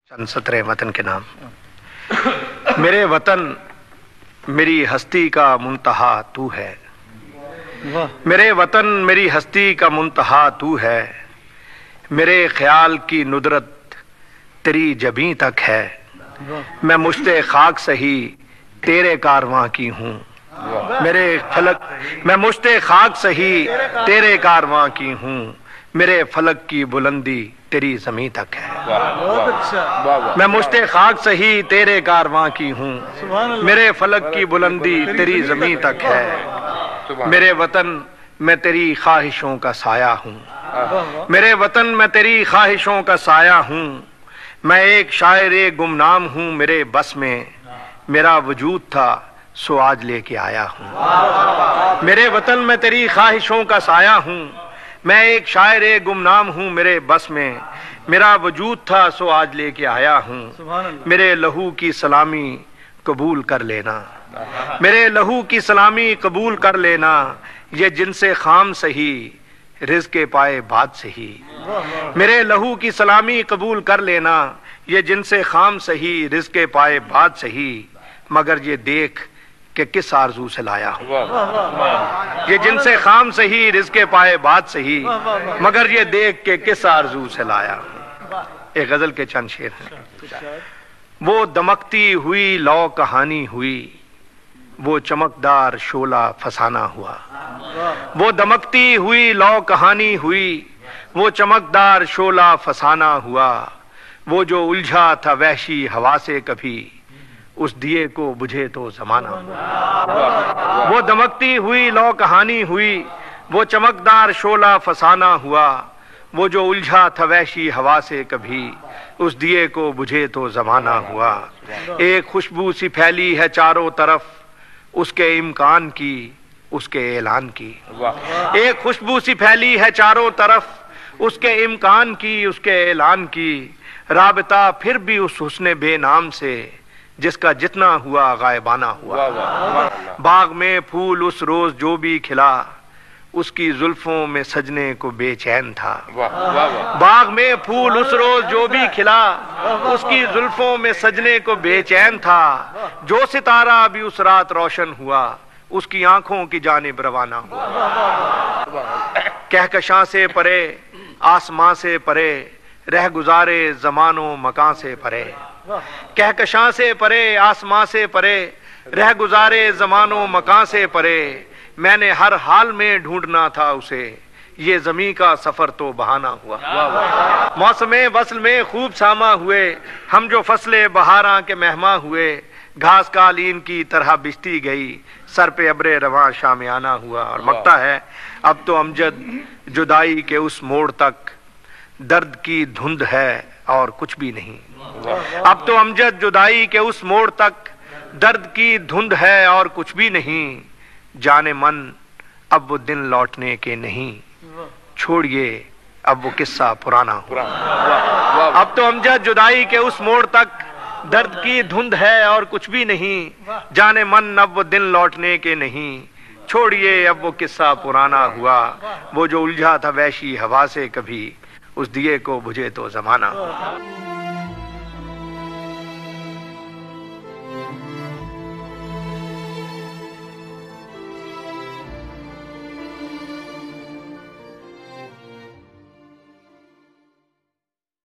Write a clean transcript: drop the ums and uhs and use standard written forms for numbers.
चंद सतरे वतन के नाम। मेरे वतन मेरी हस्ती का मुंतहा तू है, मेरे वतन मेरी हस्ती का मुंतहा तू है, मेरे ख्याल की नुदरत तेरी जबीं तक है, मैं मुश्ते खाक सही तेरे कारवां की हूँ, मेरे फलक मैं मुश्ते खाक सही तेरे कारवां की हूँ, मेरे फलक की बुलंदी तेरी जमीं तक है। मैं मुश्ते खाक सही तेरे कारवां की हूँ, मेरे फलक की बुलंदी तेरी जमीं तक है, मेरे वतन मैं तेरी ख्वाहिशों का साया हूँ, मेरे वतन मैं तेरी ख्वाहिशों का साया हूँ, मैं एक शायर गुमनाम हूँ, मेरे बस में मेरा वजूद था सो आज लेके आया हूँ। मेरे वतन मैं तेरी ख्वाहिशों का साया हूँ, मैं एक शायर गुमनाम हूँ, मेरे बस में मेरा वजूद था सो आज लेके आया हूँ। मेरे लहू की सलामी कबूल कर लेना, मेरे लहू की सलामी कबूल कर लेना, ये जिनसे खाम सही रिज़्क़े पाए बाद सही, मेरे लहू की सलामी कबूल कर लेना, ये जिनसे खाम सही रिज़्क़े पाए बाद सही, मगर ये देख कि किस आरज़ू से लाया हूँ। ये जिनसे खाम सही रिज़्क़े पाए बाद सही, मगर ये देख के किस आरज़ू से लाया हूँ। एक गजल के चंद शेर हैं। वो दमकती हुई लौ कहानी हुई, वो चमकदार शोला फसाना हुआ, वो दमकती हुई लौ कहानी हुई, वो चमकदार शोला फसाना हुआ, वो जो उलझा था वहशी हवा से कभी उस दिए को बुझे तो जमाना हुआ। वो दमकती हुई लौ कहानी हुई, वो चमकदार शोला फसाना हुआ, वो जो उलझा था वहशी हवा से कभी उस दिए को बुझे तो जमाना हुआ। एक खुशबू सी फैली है चारों तरफ उसके इम्कान की उसके ऐलान की, एक खुशबू सी फैली है चारों तरफ उसके इम्कान की उसके ऐलान की, राबता फिर भी उस हुस्ने बेनाम से जिसका जितना हुआ गायबाना हुआ। बाग में फूल उस रोज जो भी खिला उसकी जुल्फों में सजने को बेचैन था, बाग में फूल उस रोज जो भी खिला उसकी जुल्फों में सजने को बेचैन था, जो सितारा भी उस रात रोशन हुआ उसकी आंखों की जानिब रवाना हुआ। कहकशां से परे आसमां से परे रह गुजारे जमानो मकां से परे, कहकशां से परे आसमां से परे रह गुजारे जमानो मकां से परे, मैंने हर हाल में ढूंढना था उसे ये ज़मीं का सफर तो बहाना हुआ। मौसमे वस्ल में खूब सामा हुए हम जो फसले बहारां के मेहमा हुए, घास कालीन की तरह बिछती गई सर पे अब्रे रवां शामियाना हुआ। और मकता है अब तो अमजद जुदाई के उस मोड़ तक दर्द की धुंध है और कुछ भी नहीं, अब तो अमजद जुदाई के उस मोड़ तक दर्द की धुंध है और कुछ भी नहीं, जाने मन अब वो दिन लौटने के नहीं, छोड़िए अब वो किस्सा पुराना हुआ। अब तो अमजद जुदाई के उस मोड़ तक दर्द की धुंध है और कुछ भी नहीं, जाने मन अब वो दिन लौटने के नहीं, छोड़िए अब वो किस्सा पुराना हुआ। वो जो उलझा था वहशी हवा से कभी उस दिए को बुझे तो जमाना।